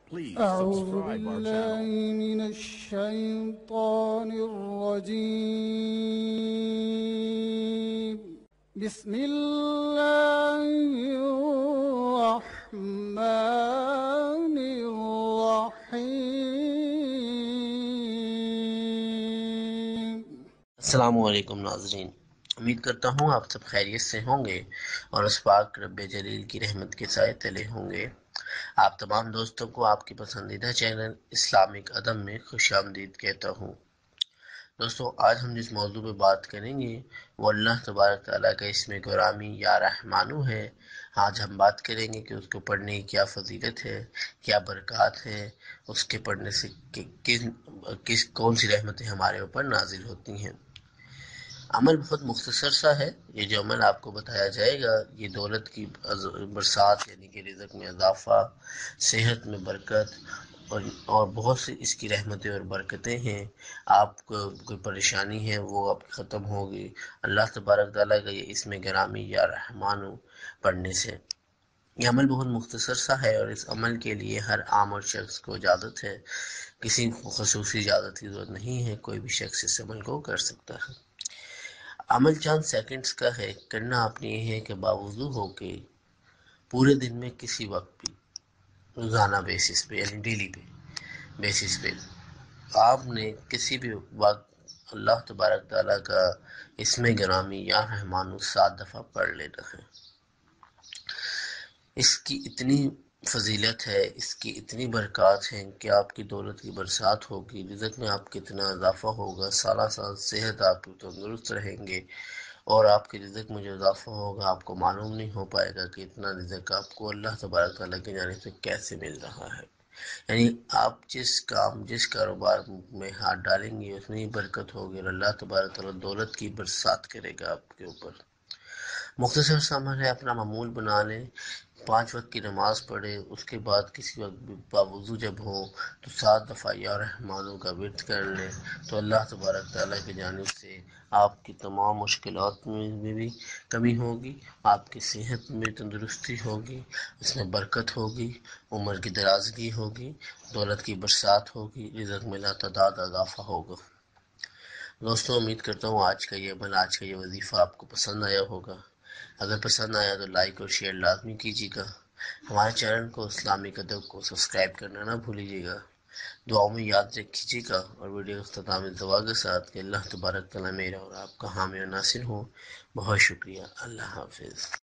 أعوذ بالله من الشيطان الرجيم. بسم الله الرحمن الرحيم. السلام علیکم ناظرین، امید کرتا ہوں آپ سب خیریت سے ہوں گے اور اس پاک رب جلیل کی رحمت کے سائے تلے ہوں گے۔ آپ تمام دوستوں کو آپ کی پسندیدہ چینل اسلامک ادب میں خوش آمدید کہتا ہوں۔ دوستوں، آج ہم جس موضوع پہ بات کریں گے وہ اللہ تبارک تعالیٰ کا اسم گرامی یا رحمانو ہے۔ آج ہم بات کریں گے کہ اس کو پڑھنے کی کیا فضیلت ہے، کیا برکات ہے، اس کے پڑھنے سے کون سی رحمتیں ہمارے اوپر نازل ہوتی ہیں۔ عمل بہت مختصر سا ہے۔ یہ جو عمل آپ کو بتایا جائے گا یہ دولت کی برسات یعنی کہ رزق میں اضافہ، صحت میں برکت اور بہت سی اس کی رحمتیں اور برکتیں ہیں۔ آپ کو کوئی پریشانی ہے وہ اب ختم ہوگی اللہ تبارک تعالیٰ کا یہ اسم گرامی یا رحمانو پڑھنے سے۔ یہ عمل بہت مختصر سا ہے اور اس عمل کے لیے ہر عام اور شخص کو اجازت ہے، کسی خصوصی اجازت کی ضرورت نہیں ہے، کوئی بھی شخص اس عمل کو کر سکتا ہے۔ عمل چند سیکنڈز کا ہے، کرنا آپ نے یہ ہے کہ باوضو ہو کے پورے دن میں کسی وقت بھی روزانہ بیسس پہ یعنی ڈیلی بیسس پہ آپ نے کسی بھی وقت اللہ تبارک تعالیٰ کا اسم گرامی یا رحمانو 7 دفعہ پڑھ لینا ہے۔ اس کی اتنی فضیلت ہے، اس کی اتنی برکات ہیں کہ آپ کی دولت کی برسات ہوگی، رزق میں آپ کتنا اضافہ ہوگا، سالہ سال صحت آپ کی تندرست رہیں گے اور آپ کے رزق میں جو اضافہ ہوگا آپ کو معلوم نہیں ہو پائے گا کہ اتنا رزق آپ کو اللہ تبارک تعالیٰ کی جانب سے کیسے مل رہا ہے۔ یعنی آپ جس کاروبار میں ہاتھ ڈالیں گے اس میں ہی برکت ہوگی اور اللہ تبارک تعالیٰ دولت کی برسات کرے گا آپ کے اوپر۔ مختصر سا عمل ہے، اپنا معمول بنا لیں، 5 وقت کی نماز پڑھے، اس کے بعد کسی وقت باوضو جب ہو تو 7 دفعہ یا رحمانو کا ورد کر لیں تو اللہ تبارک تعالیٰ کی جانب سے آپ کی تمام مشکلات میں بھی کمی ہوگی، آپ کی صحت میں تندرستی ہوگی، اس میں برکت ہوگی، عمر کی درازگی ہوگی، دولت کی برسات ہوگی، رزق میں لاتعداد اضافہ ہوگا۔ دوستوں، امید کرتا ہوں آج کا یہ عمل، آج کا یہ وظیفہ آپ کو پسند آیا ہوگا۔ اگر پسند آیا تو لائک اور شیئر لازمی کیجیے گا۔ ہمارے چینل کو اسلامک ادب کو سبسکرائب کرنا نہ بھولیے گا۔ دعاؤں میں یاد رکھیے گا اور ویڈیو اختتام دعا کے ساتھ کہ اللہ تبارک تعالیٰ میرا اور آپ کا حامی و ناصر ہوں۔ بہت شکریہ۔ اللہ حافظ۔